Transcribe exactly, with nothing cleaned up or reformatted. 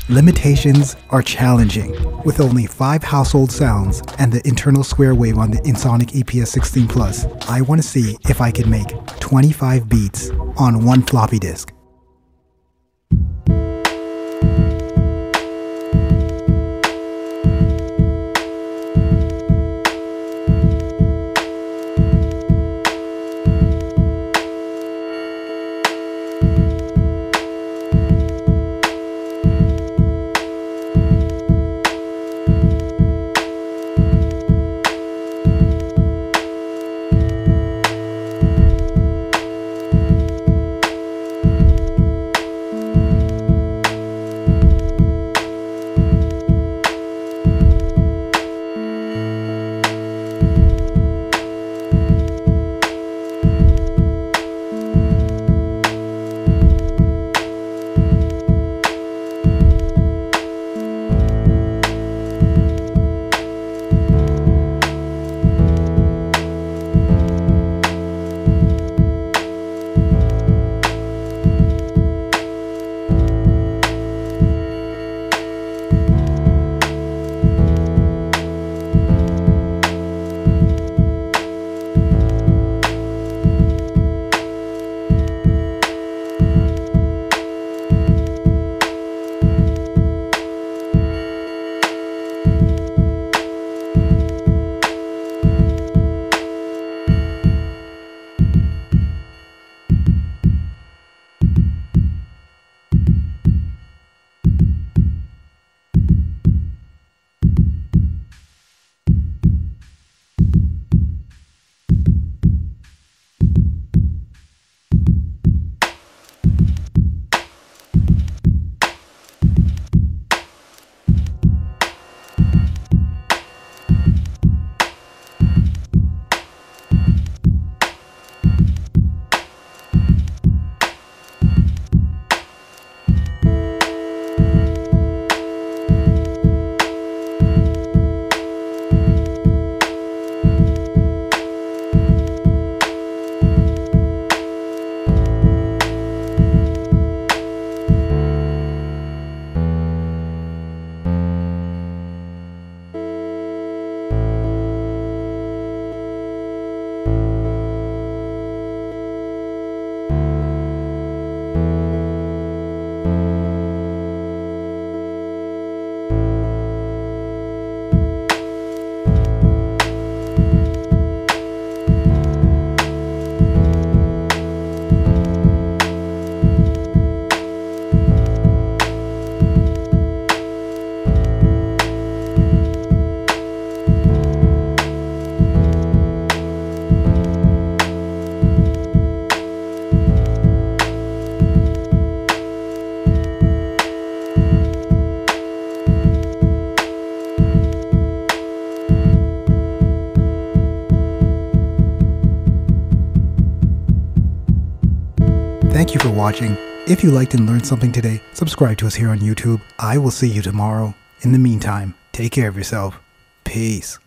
Limitations are challenging. With only five household sounds and the internal square wave on the Ensoniq E P S sixteen Plus, I want to see if I can make twenty-five beats on one floppy disk. Thank you for watching. If you liked and learned something today, subscribe to us here on YouTube. I will see you tomorrow. In the meantime, take care of yourself. Peace.